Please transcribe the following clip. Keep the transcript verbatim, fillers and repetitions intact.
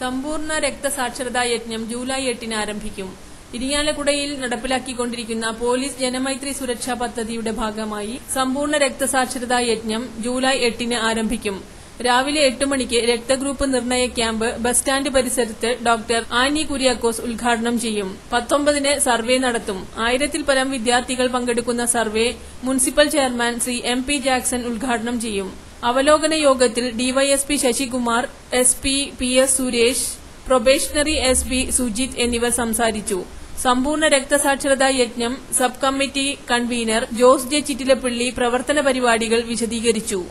സമ്പൂർണ്ണ രക്തസാക്ഷരതാ യജ്ഞം ജൂലൈ എട്ടിന് ആരംഭിക്കും. ഇരിങ്ങാലക്കുടയിൽ നടപ്പിലാക്കിക്കൊണ്ടിരിക്കുന്ന പോലീസ് ജനമൈത്രി സുരക്ഷാ പദ്ധതിയുടെ ഭാഗമായി സമ്പൂർണ്ണ രക്തസാക്ഷരതാ യജ്ഞം ജൂലൈ എട്ടിന് ആരംഭിക്കും. രാവിലെ എട്ട് മണിക്ക് രക്തഗ്രൂപ്പ് നിർണയ ക്യാമ്പ് ബസ് സ്റ്റാൻഡ് പരിസരത്ത് ഡോക്ടർ ആനി കുര്യാക്കോസ് ഉദ്ഘാടനം ചെയ്യും. പത്തൊമ്പതിന് സർവേ നടത്തും. ആയിരത്തിൽ പരം വിദ്യാർത്ഥികൾ പങ്കെടുക്കുന്ന survey municipal chairman Shri M P Jackson ഉദ്ഘാടനം ചെയ്യും. അവലോകന യോഗത്തിൽ DYSP Sasikumar, S P P S Suresh, probationary S P Sujith എന്നിവർ സംസാരിച്ചു. സമ്പൂർണ്ണ രക്തസാക്ഷരതാ യജ്ഞം sub committee convener Jose J Chittilappilly പ്രവർത്തന പരിപാടികൾ വിശദീകരിച്ചു.